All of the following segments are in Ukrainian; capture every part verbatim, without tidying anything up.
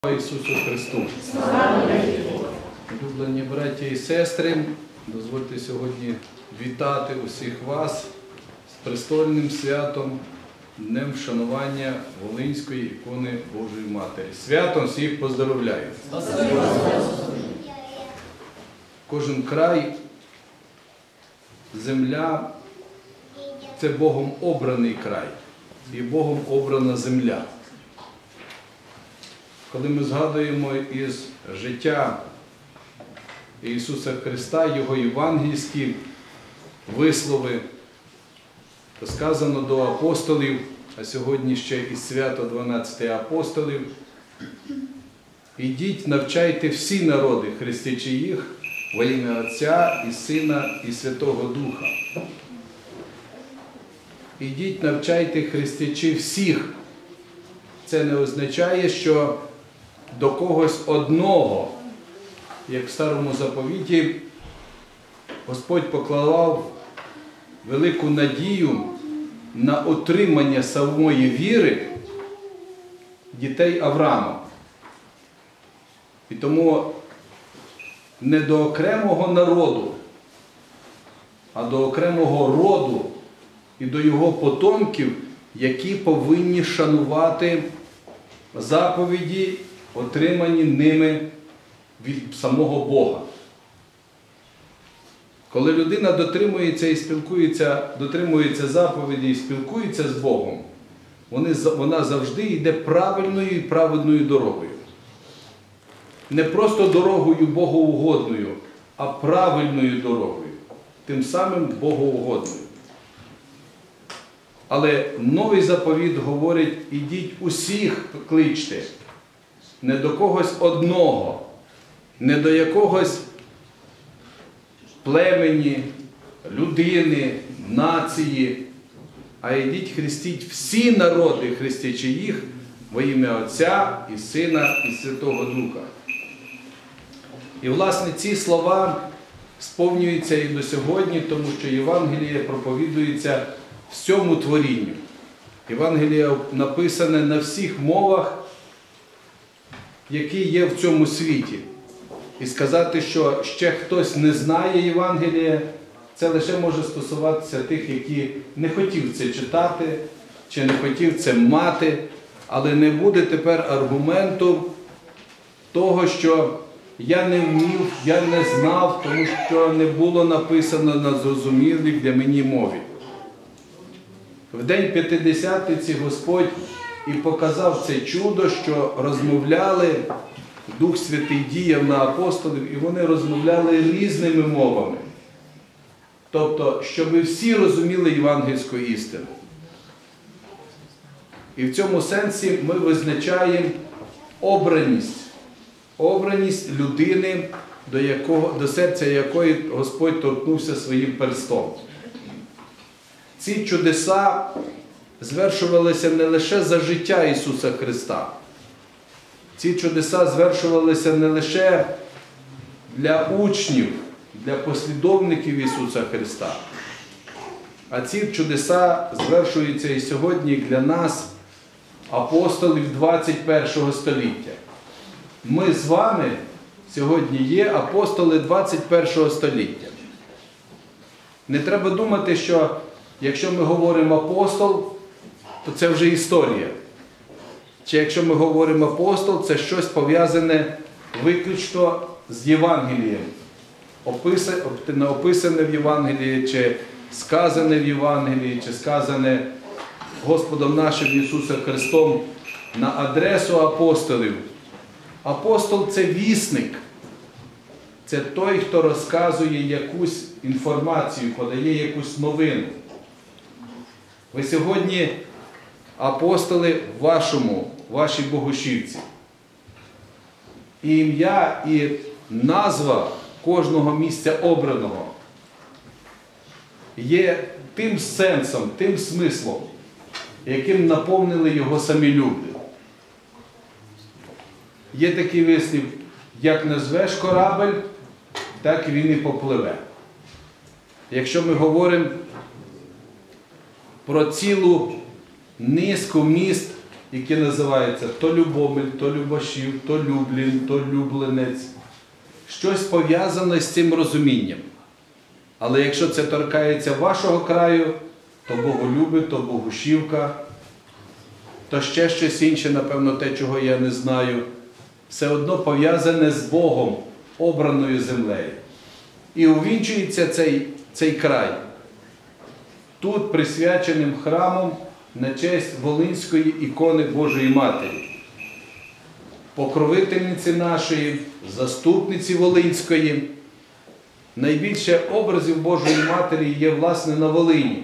Слава Ісусу Христу! Улюблені браті і сестри, дозвольте сьогодні вітати усіх вас з престольним святом, Днем вшанування Волинської ікони Божої Матері. Святом всіх поздоровляю! Кожен край, земля – це Богом обраний край і Богом обрана земля. Коли ми згадуємо із життя Ісуса Христа, Його євангельські вислови, то сказано до апостолів, а сьогодні ще і свято дванадцяти апостолів: «Ідіть, навчайте всі народи, хрестячи їх во ім'я Отця і Сина і Святого Духа». Ідіть, навчайте, хрестячи всіх. Це не означає, що до когось одного, як в Старому Заповіті, Господь поклав велику надію на отримання самої віри дітей Авраама. І тому не до окремого народу, а до окремого роду і до його потомків, які повинні шанувати заповіді, отримані ними від самого Бога. Коли людина дотримується і спілкується, дотримується заповіді і спілкується з Богом, вони, вона завжди йде правильною і праведною дорогою. Не просто дорогою богоугодною, а правильною дорогою, тим самим богоугодною. Але новий заповіт говорить: ідіть усіх кличте, не до когось одного, не до якогось племені, людини, нації, а йдіть, хрестіть всі народи, хрестячи їх во ім'я Отця і Сина і Святого Духа. І, власне, ці слова сповнюються і до сьогодні, тому що Євангеліє проповідується всьому творінню. Євангеліє написане на всіх мовах, які є в цьому світі. І сказати, що ще хтось не знає Євангелія, це лише може стосуватися тих, які не хотів це читати, чи не хотів це мати, але не буде тепер аргументу того, що я не вмів, я не знав, тому що не було написано на зрозумілій для мені мові. В день П'ятидесятниці Господь і показав це чудо, що розмовляли, Дух Святий діяв на апостолів, і вони розмовляли різними мовами. Тобто, щоб всі розуміли євангельську істину. І в цьому сенсі ми визначаємо обраність. Обраність людини, до, якого, до серця якої Господь торкнувся своїм перстом. Ці чудеса звершувалися не лише за життя Ісуса Христа. Ці чудеса звершувалися не лише для учнів, для послідовників Ісуса Христа. А ці чудеса звершуються і сьогодні для нас, апостолів двадцять першого століття. Ми з вами сьогодні є апостоли двадцять першого століття. Не треба думати, що якщо ми говоримо апостол, то це вже історія. Чи якщо ми говоримо апостол, це щось пов'язане виключно з Євангелієм. Описане, описане в Євангелії, чи сказане в Євангелії, чи сказане Господом нашим Ісусом Христом на адресу апостолів. Апостол – це вісник. Це той, хто розказує якусь інформацію, подає якусь новину. Ви сьогодні апостоли в вашому, вашій Богушівці. І ім'я, і назва кожного місця обраного є тим сенсом, тим смислом, яким наповнили його самі люди. Є такий вислів: як назвеш корабель, так він і попливе. Якщо ми говоримо про цілу низку міст, які називаються то Любомель, то Любашів, то Люблін, то Люблинець. Щось пов'язане з цим розумінням. Але якщо це торкається вашого краю, то Боголюби, то Богушівка, то ще щось інше, напевно, те, чого я не знаю, все одно пов'язане з Богом, обраною землею. І увінчується цей, цей край тут присвяченим храмом на честь Волинської ікони Божої Матері, покровительниці нашої, заступниці Волинської. Найбільше образів Божої Матері є, власне, на Волині.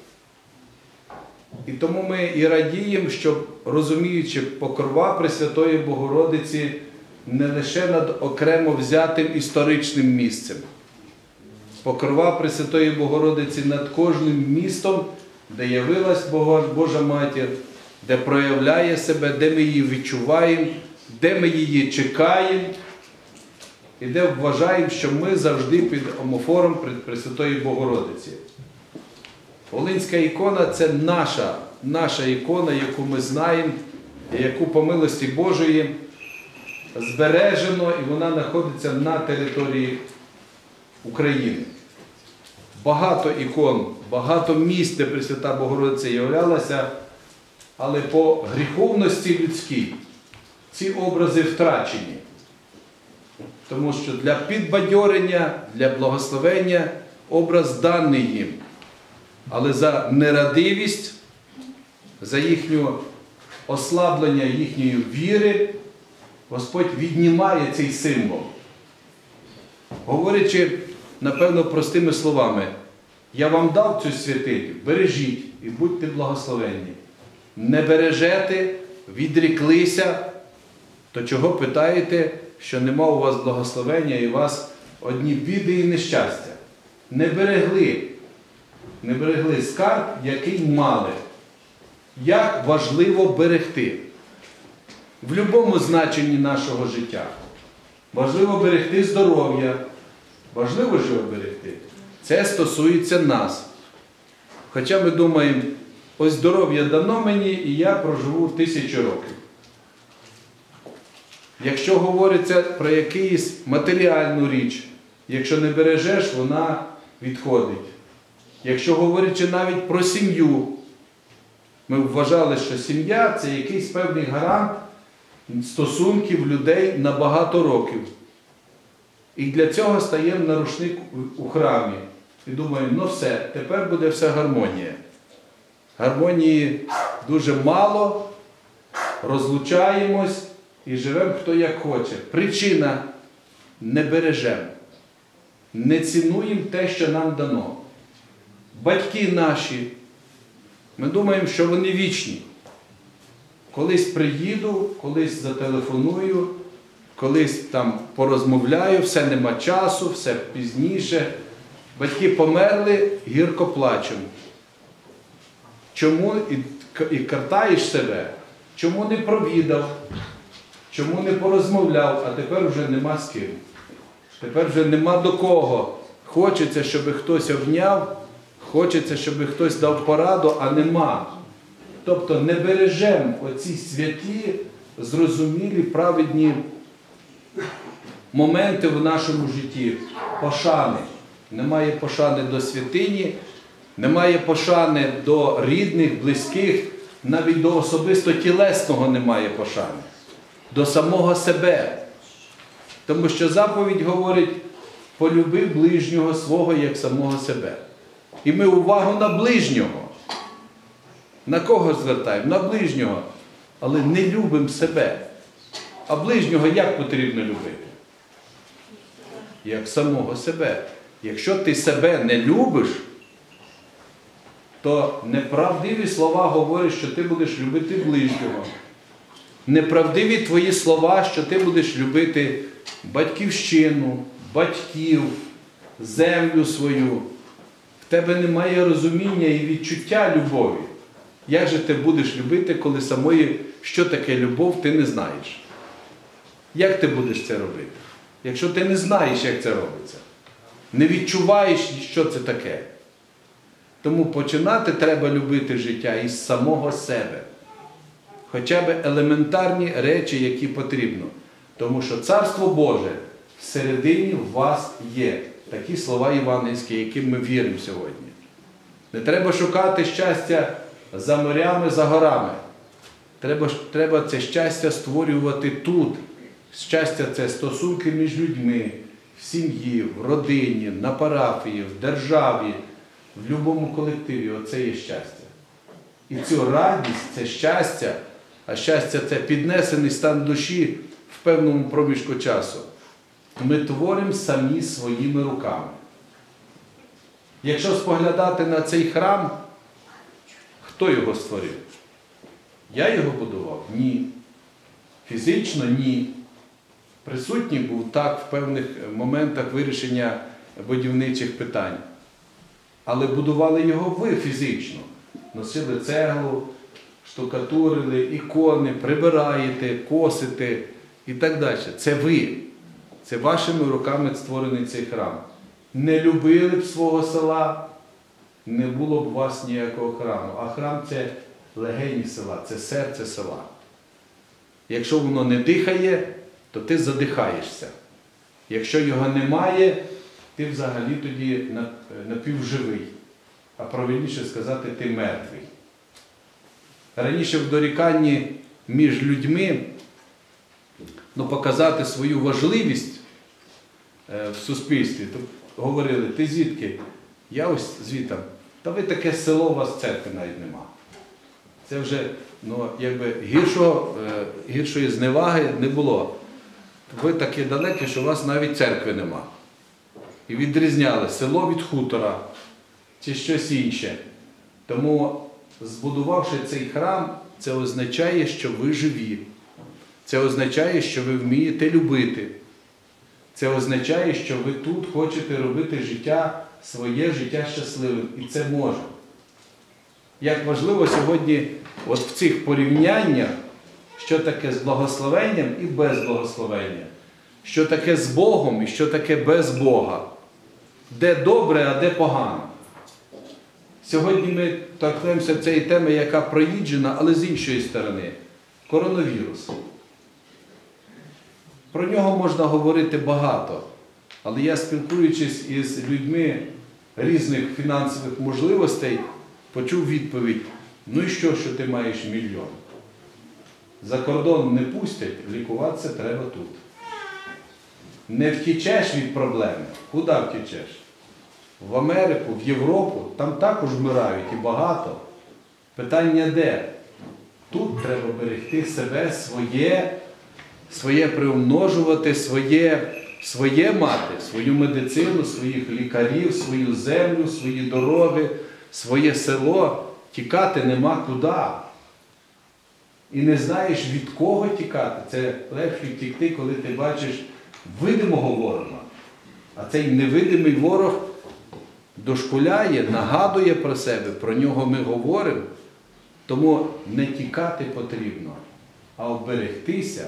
І тому ми і радіємо, що, розуміючи покрова Пресвятої Богородиці не лише над окремо взятим історичним місцем. Покрова Пресвятої Богородиці над кожним містом, де явилась Божа Матір, де проявляє себе, де ми її відчуваємо, де ми її чекаємо, і де вважаємо, що ми завжди під омофором Пресвятої Богородиці. Волинська ікона – це наша, наша ікона, яку ми знаємо, і яку по милості Божої збережено, і вона знаходиться на території України. Багато ікон, багато місць, де Пресвята Богородиця являлася, але по гріховності людській ці образи втрачені. Тому що для підбадьорення, для благословення образ даний їм. Але за нерадивість, за їхнє ослаблення їхньої віри, Господь віднімає цей символ. Говорячи, напевно, простими словами, я вам дав цю святиню, бережіть і будьте благословенні. Не бережете, відріклися, то чого питаєте, що нема у вас благословення і у вас одні біди і нещастя? Не берегли, не берегли скарб, який мали. Як важливо берегти? В будь-якому значенні нашого життя. Важливо берегти здоров'я. Важливо що берегти? Це стосується нас. Хоча ми думаємо, ось здоров'я дано мені, і я проживу тисячу років. Якщо говориться про якусь матеріальну річ, якщо не бережеш, вона відходить. Якщо говорячи навіть про сім'ю, ми вважали, що сім'я – це якийсь певний гарант стосунків людей на багато років. І для цього стаємо на рушник у храмі. І думаємо, ну все, тепер буде вся гармонія. Гармонії дуже мало, розлучаємось і живемо хто як хоче. Причина – не бережемо. Не цінуємо те, що нам дано. Батьки наші, ми думаємо, що вони вічні. Колись приїду, колись зателефоную, колись там порозмовляю, все нема часу, все пізніше. Батьки померли, гірко плачемо. Чому і, і картаєш себе? Чому не провідав? Чому не порозмовляв, а тепер вже нема з ким? Тепер вже нема до кого. Хочеться, щоб хтось обняв, хочеться, щоб хтось дав пораду, а нема. Тобто не бережемо оці святі, зрозумілі, праведні моменти в нашому житті. Пошани. Немає пошани до святині, немає пошани до рідних, близьких, навіть до особисто тілесного немає пошани. До самого себе. Тому що заповідь говорить, полюби ближнього свого, як самого себе. І ми увагу на ближнього. На кого звертаємо? На ближнього. Але не любимо себе. А ближнього як потрібно любити? Як самого себе. Якщо ти себе не любиш, то неправдиві слова говорять, що ти будеш любити ближнього. Неправдиві твої слова, що ти будеш любити батьківщину, батьків, землю свою. В тебе немає розуміння і відчуття любові. Як же ти будеш любити, коли самої, що таке любов, ти не знаєш? Як ти будеш це робити? Якщо ти не знаєш, як це робиться? Не відчуваєш, що це таке? Тому починати треба любити життя із самого себе. хоча б елементарні речі, які потрібно. Тому що Царство Боже всередині в вас є. Такі слова євангельські, яким ми віримо сьогодні. Не треба шукати щастя за морями, за горами. Треба, треба це щастя створювати тут. Щастя – це стосунки між людьми, в сім'ї, в родині, на парафії, в державі, в будь-якому колективі. Оце є щастя. І цю радість, це щастя, а щастя – це піднесений стан душі в певному проміжку часу. Ми творимо самі своїми руками. Якщо споглядати на цей храм, хто його створив? Я його будував? Ні. Фізично? Ні. Присутній був так в певних моментах вирішення будівничих питань. Але будували його ви фізично. Носили цеглу, штукатурили, ікони, прибираєте, косите і так далі. Це ви. Це вашими руками створений цей храм. Не любили б свого села, не було б у вас ніякого храму. А храм – це легені села, це серце села. Якщо воно не дихає, то ти задихаєшся. Якщо його немає, ти взагалі тоді напівживий. А правильніше сказати, ти мертвий. Раніше в доріканні між людьми, ну, показати свою важливість в суспільстві, то говорили, ти звідки? Я ось звідти. Та ви таке село, у вас церкви навіть нема. Це вже, ну, якби гіршого, гіршої зневаги не було. Ви такі далекі, що у вас навіть церкви нема. І відрізняли село від хутора чи щось інше. Тому, збудувавши цей храм, це означає, що ви живі. Це означає, що ви вмієте любити. Це означає, що ви тут хочете робити життя, своє життя щасливим. І це може. Як важливо сьогодні от в цих порівняннях, що таке з благословенням і без благословення. Що таке з Богом і що таке без Бога. Де добре, а де погано. Сьогодні ми торкнемося цієї теми, яка проїджена, але з іншої сторони. Коронавірус. Про нього можна говорити багато. Але я, спілкуючись із людьми різних фінансових можливостей, почув відповідь: ну і що, що ти маєш мільйон? За кордон не пустять, лікуватися треба тут. Не втічеш від проблеми. Куди втічеш? В Америку, в Європу, там також вмирають і багато. Питання де? Тут треба берегти себе, своє, своє приумножувати, своє, своє мати, свою медицину, своїх лікарів, свою землю, свої дороги, своє село. Тікати нема куди. І не знаєш, від кого тікати. Це легше втікти, коли ти бачиш видимого ворога. А цей невидимий ворог дошкуляє, нагадує про себе, про нього ми говоримо. Тому не тікати потрібно, а оберегтися,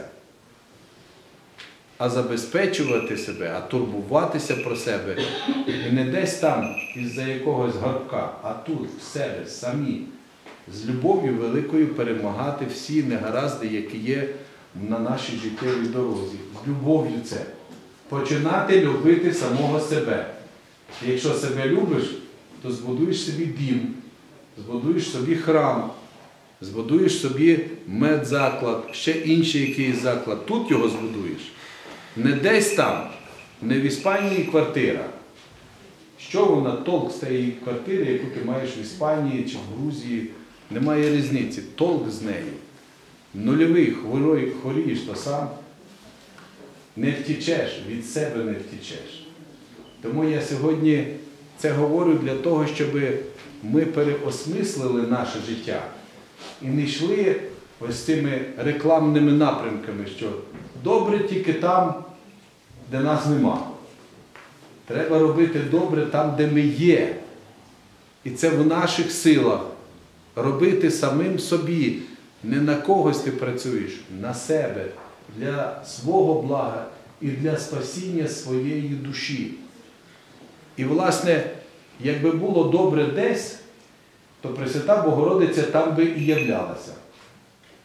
а забезпечувати себе, а турбуватися про себе. І не десь там, із-за якогось горбка, а тут, в себе, самі. З любов'ю великою перемагати всі негаразди, які є на нашій життєвій дорозі. З любов'ю це. Починати любити самого себе. І якщо себе любиш, то збудуєш собі дім, збудуєш собі храм, збудуєш собі медзаклад, ще інший якийсь заклад. Тут його збудуєш. Не десь там, не в Іспанії квартира. Що вона, толк з тієї квартири, яку ти маєш в Іспанії чи в Грузії, немає різниці. Толк з нею. Нульовий, хворий, хворієш, то сам не втічеш, від себе не втічеш. Тому я сьогодні це говорю для того, щоб ми переосмислили наше життя і не йшли ось цими рекламними напрямками, що добре тільки там, де нас нема. Треба робити добре там, де ми є. І це в наших силах. Робити самим собі. Не на когось ти працюєш, на себе. Для свого блага і для спасіння своєї душі. І, власне, якби було добре десь, то Пресвята Богородиця там би і являлася.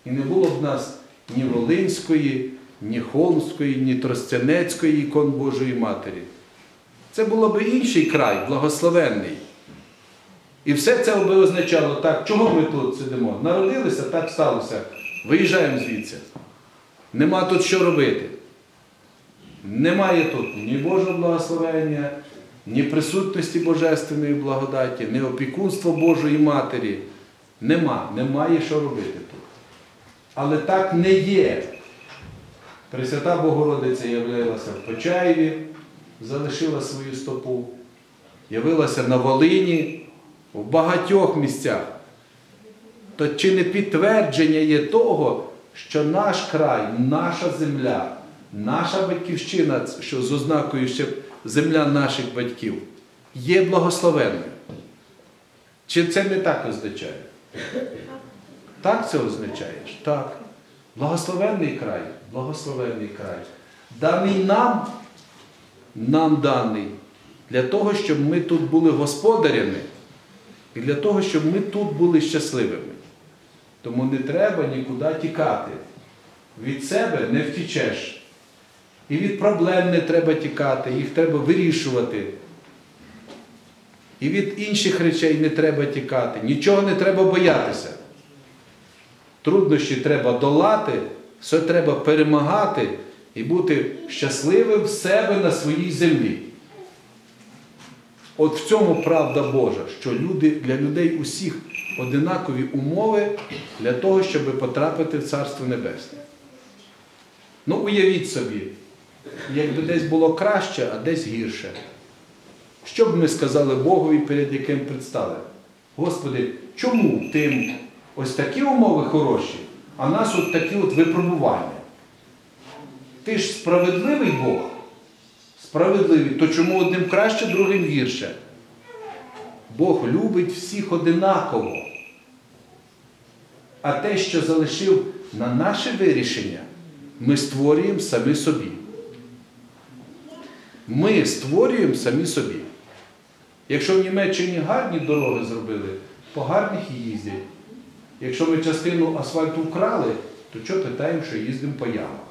І не було б в нас ні Волинської, ні Холмської, ні Тростянецької ікон Божої Матері. Це було б інший край, благословенний. І все це би означало, так, чого ми тут сидимо? Народилися, так сталося. Виїжджаємо звідси. Нема тут що робити. Немає тут ні Божого благословення, ні присутності Божественної благодаті, ні опікунства Божої Матері. Нема, немає що робити тут. Але так не є. Пресвята Богородиця являлася в Почаєві, залишила свою стопу, явилася на Волині, в багатьох місцях. То чи не підтвердження є того, що наш край, наша земля, наша батьківщина, що з ознакою ще земля наших батьків, є благословенною? Чи це не так означає? Так це означає? Так. Благословенний край, благословенний край. Даний нам, нам даний, для того, щоб ми тут були господарями, і для того, щоб ми тут були щасливими. Тому не треба нікуди тікати. Від себе не втічеш. І від проблем не треба тікати, їх треба вирішувати. І від інших речей не треба тікати. Нічого не треба боятися. Труднощі треба долати, все треба перемагати і бути щасливим в себе на своїй землі. От в цьому правда Божа, що люди, для людей усіх одинакові умови для того, щоб потрапити в Царство Небесне. Ну, уявіть собі, якби десь було краще, а десь гірше. Що б ми сказали Богові, перед яким предстали? Господи, чому тим ось такі умови хороші, а нас от такі от випробування? Ти ж справедливий Бог. Справедливий. То чому одним краще, другим гірше? Бог любить всіх одинаково. А те, що залишив на наше вирішення, ми створюємо самі собі. Ми створюємо самі собі. Якщо в Німеччині гарні дороги зробили, по гарних і їздять. Якщо ми частину асфальту вкрали, то чого питаємо, що їздимо по ямах?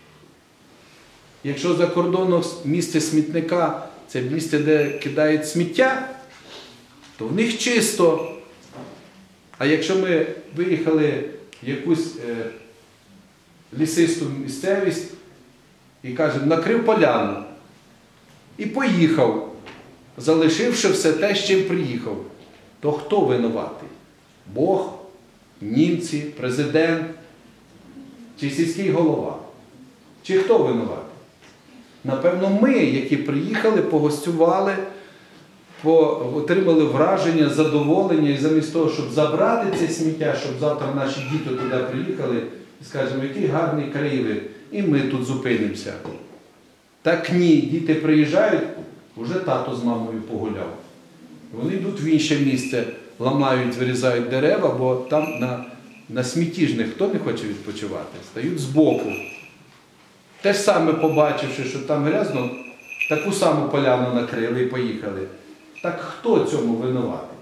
Якщо за кордоном місце смітника – це місце, де кидають сміття, то в них чисто. А якщо ми виїхали в якусь е, лісисту місцевість і кажемо, накрив поляну і поїхав, залишивши все те, з чим приїхав, то хто винуватий? Бог, німці, президент чи сільський голова? Чи хто винуватий? Напевно, ми, які приїхали, погостювали, отримали враження, задоволення, і замість того, щоб забрати це сміття, щоб завтра наші діти туди приїхали і скажемо, який гарний краєвид, і ми тут зупинимося. Так ні, діти приїжджають, вже тато з мамою погуляв. Вони йдуть в інше місце, ламають, вирізають дерева, бо там на, на смітті ж ніхто не хоче відпочивати, стають збоку. Те ж саме побачивши, що там грязно, таку саму поляну накрили і поїхали. Так хто цьому винуватий?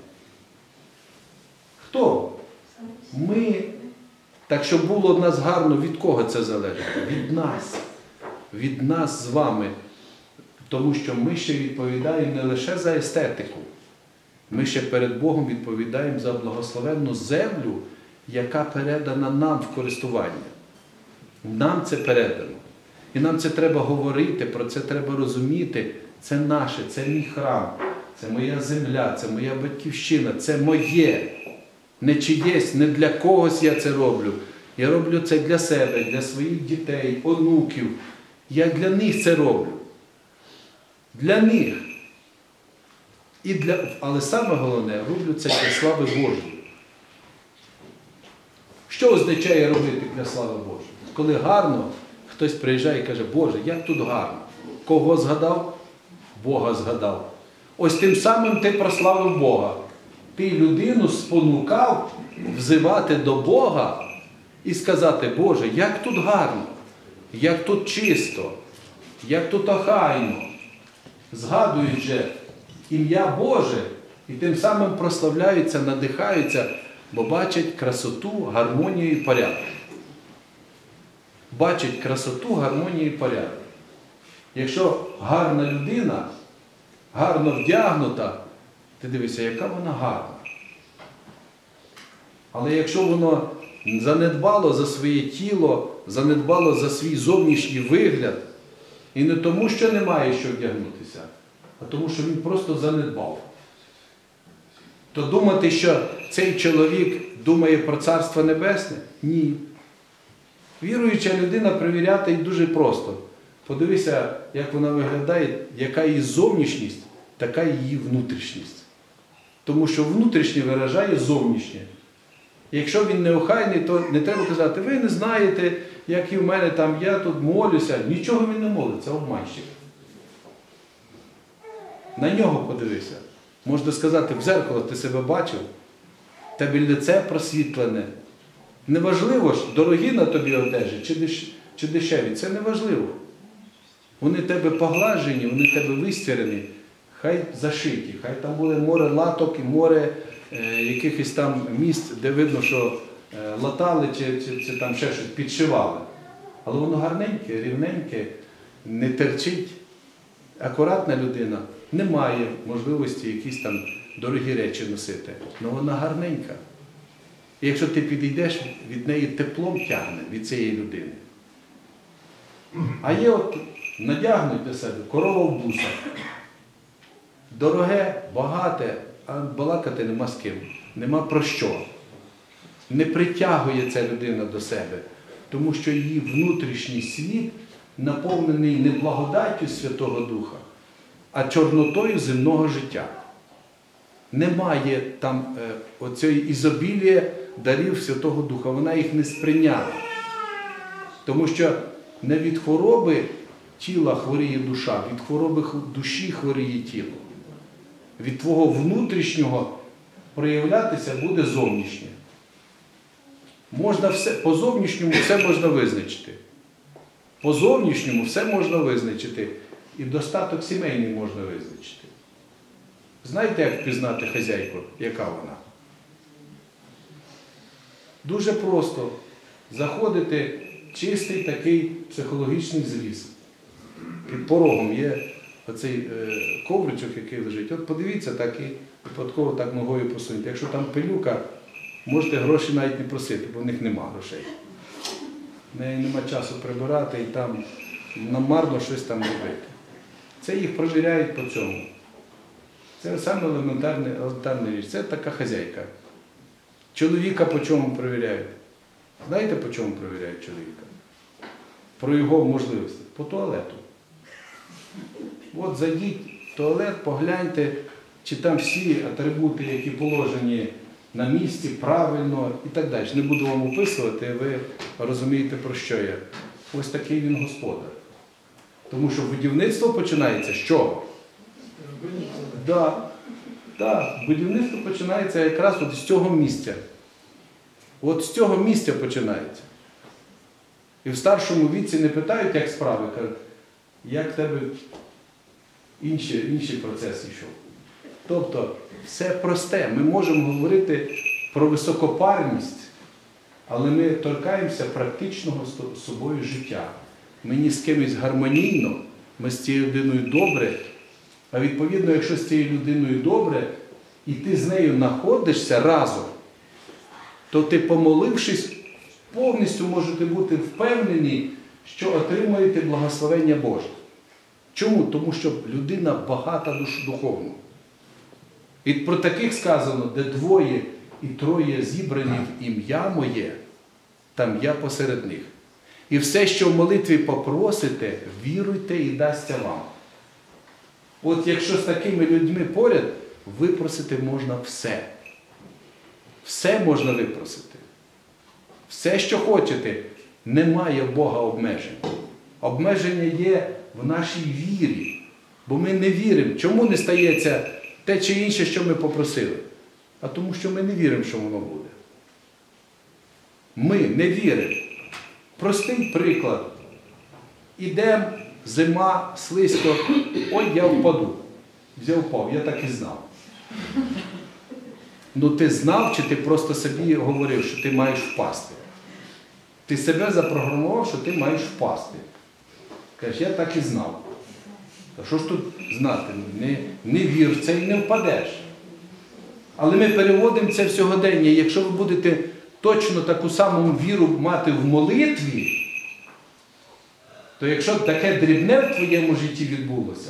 Хто? Ми. Так, щоб було в нас гарно, від кого це залежить? Від нас. Від нас з вами. Тому що ми ще відповідаємо не лише за естетику. Ми ще перед Богом відповідаємо за благословенну землю, яка передана нам в користування. Нам це передано. І нам це треба говорити, про це треба розуміти. Це наше, це мій храм, це моя земля, це моя батьківщина, це моє. Не чиєсь, не для когось я це роблю. Я роблю це для себе, для своїх дітей, онуків. Я для них це роблю. Для них. І для... Але саме головне, роблю це для слави Божої. Що означає робити для слави Божої? Коли гарно, хтось приїжджає і каже, Боже, як тут гарно. Кого згадав? Бога згадав. Ось тим самим ти прославив Бога. Ти людину спонукав взивати до Бога і сказати, Боже, як тут гарно, як тут чисто, як тут охайно. Згадують же ім'я Боже і тим самим прославляються, надихаються, бо бачать красоту, гармонію і порядок. бачить красоту, гармонію і порядок. Якщо гарна людина, гарно вдягнута, ти дивишся, яка вона гарна. Але якщо воно занедбало за своє тіло, занедбало за свій зовнішній вигляд, і не тому, що немає що вдягнутися, а тому, що він просто занедбав, то думати, що цей чоловік думає про Царство Небесне? Ні. Віруюча людина перевіряти її дуже просто. Подивися, як вона виглядає, яка її зовнішність, така її внутрішність. Тому що внутрішнє виражає зовнішнє. Якщо він неохайний, то не треба казати, ви не знаєте, як і в мене там, я тут молюся. Нічого він не молиться, обманщик. На нього подивися. Можна сказати, в зеркало ти себе бачив, тебе лице просвітлене. Неважливо ж, дорогі на тобі одежі чи, деш... чи дешеві, це неважливо. Вони тебе поглажені, вони тебе вистірені, хай зашиті, хай там буде море латок і море е, якихось там місць, де видно, що е, латали чи, чи, чи там ще щось підшивали. Але воно гарненьке, рівненьке, не терчить. Акуратна людина не має можливості якісь там дорогі речі носити, але вона гарненька. І якщо ти підійдеш, від неї теплом тягне, від цієї людини. А є от надягнуть для себе корова в бусах. Дороге, багате, а балакати нема з ким. Нема про що. Не притягує ця людина до себе, тому що її внутрішній світ наповнений не благодаттю Святого Духа, а чорнотою земного життя. Немає там е, оцієї ізобілія дарів Святого Духа, вона їх не сприйняла. Тому що не від хвороби тіла хворіє душа, від хвороби душі хворіє тіло. Від твого внутрішнього проявлятися буде зовнішнє. Можна все, по зовнішньому все можна визначити. По зовнішньому все можна визначити. І достаток сімейний можна визначити. Знаєте, як впізнати хазяйку, яка вона? Дуже просто. Заходити чистий такий психологічний зріз. Під порогом є оцей е, ковричок, який лежить. От подивіться, так і випадково так ногою посуньте. Якщо там пилюка, можете гроші навіть не просити, бо в них нема грошей. В неї нема часу прибирати і там намарно щось там робити. Це їх перевіряють по цьому. Це саме елементарна річ. Це така хазяйка. Чоловіка по чому перевіряють? Знаєте, по чому перевіряють чоловіка? Про його можливості. По туалету. От зайдіть в туалет, погляньте, чи там всі атрибути, які положені на місці, правильно і так далі. Не буду вам описувати, ви розумієте, про що я. Ось такий він господар. Тому що будівництво починається з чого? Так, да, будівництво починається якраз от з цього місця. От з цього місця починається. І в старшому віці не питають, як справи, кажуть, як в тебе інші, інші процеси йшов. Тобто, все просте. Ми можемо говорити про високопарність, але ми торкаємося практичного з собою життя. Мені з кимось гармонійно, ми з цією людиною добре, а відповідно, якщо з цією людиною добре, і ти з нею знаходишся разом, то ти, помолившись, повністю можете бути впевнені, що отримаєте благословення Боже. Чому? Тому що людина багата духовно. І про таких сказано, де двоє і троє зібрані в ім'я моє, там я посеред них. І все, що в молитві попросите, віруйте і дасться вам. От якщо з такими людьми поряд, випросити можна все. Все можна випросити. Все, що хочете. Немає в Бога обмежень. Обмеження є в нашій вірі. Бо ми не віримо. Чому не стається те чи інше, що ми попросили? А тому, що ми не віримо, що воно буде. Ми не віримо. Простий приклад. Ідемо, зима, слизько, ой, я впаду. Взяв, впав, я так і знав. Ну ти знав, чи ти просто собі говорив, що ти маєш впасти? Ти себе запрограмував, що ти маєш впасти. Кажеш, я так і знав. Та що ж тут знати? Не, не вір в це і не впадеш. Але ми переводимо це в сьогодення. Якщо ви будете точно таку саму віру мати в молитві, то якщо таке дрібне в твоєму житті відбулося,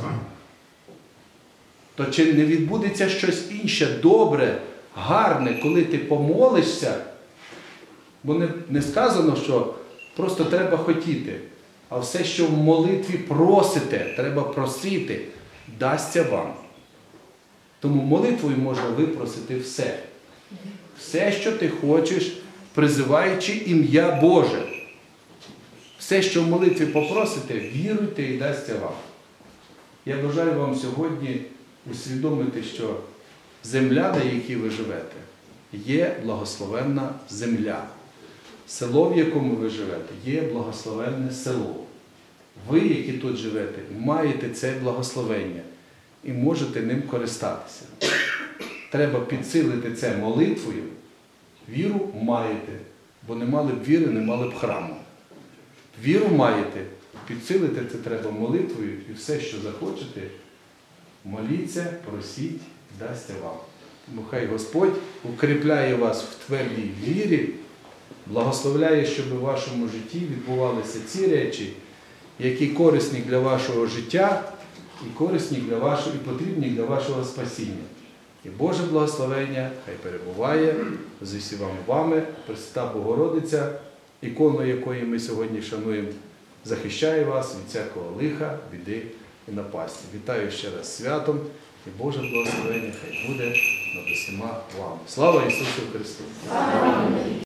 то чи не відбудеться щось інше, добре, гарне, коли ти помолишся? Бо не, не сказано, що просто треба хотіти. А все, що в молитві просите, треба просити, дасться вам. Тому молитвою можна випросити все. Все, що ти хочеш, призиваючи ім'я Боже. Все, що в молитві попросите, віруйте і дасться вам. Я бажаю вам сьогодні усвідомити, що земля, на якій ви живете, є благословенна земля. Село, в якому ви живете, є благословенне село. Ви, які тут живете, маєте це благословення і можете ним користатися. Треба підсилити це молитвою. Віру маєте, бо не мали б віри, не мали б храму. Віру маєте, підсилити це треба молитвою, і все, що захочете, моліться, просіть, дасться вам. Тому хай Господь укріпляє вас в твердій вірі, благословляє, щоб у вашому житті відбувалися ці речі, які корисні для вашого життя, і корисні для вашого, і потрібні для вашого спасіння. І Боже благословення хай перебуває з усіма вами, Пресвята Богородиця, ікону якої ми сьогодні шануємо, захищає вас від всякого лиха, біди і напасті. Вітаю ще раз з святом, і Боже благословення хай буде над усіма вами. Слава Ісусу Христу!